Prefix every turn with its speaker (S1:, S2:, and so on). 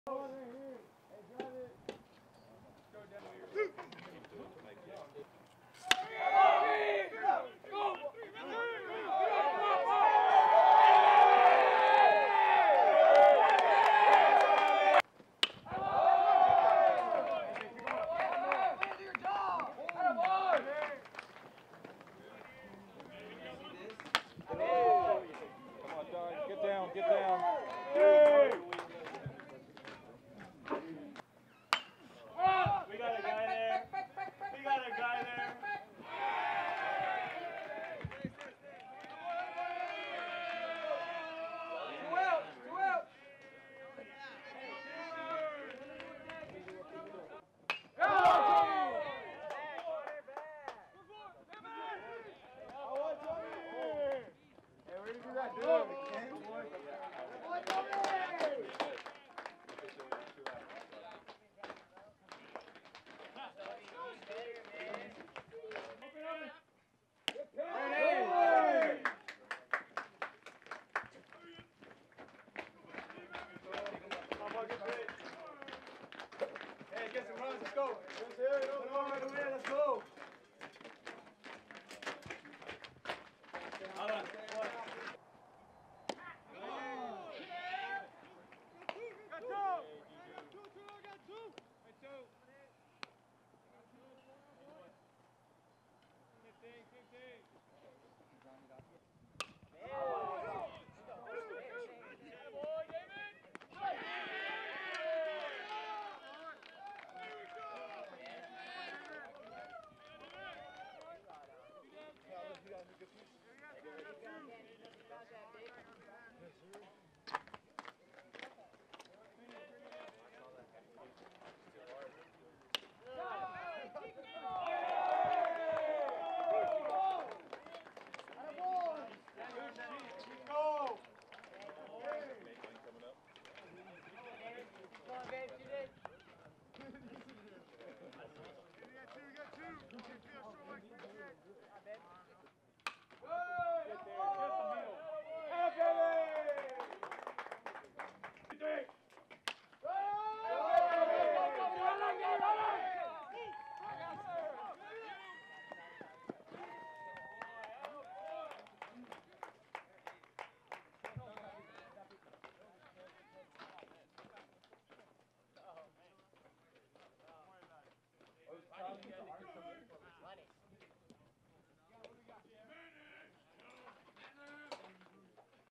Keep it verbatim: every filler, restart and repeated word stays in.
S1: Get down. Hey! We got a guy there. We got a guy there. Two out. Two out. Hey, where did you guys do it? Hey, get some runs, let's go. Let's go. Hold on. Yeah.